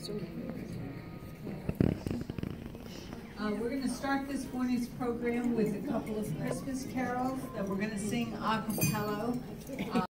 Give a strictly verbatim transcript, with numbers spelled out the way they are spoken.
Uh, we're going to start this morning's program with a couple of Christmas carols that we're going to sing a cappella. Uh,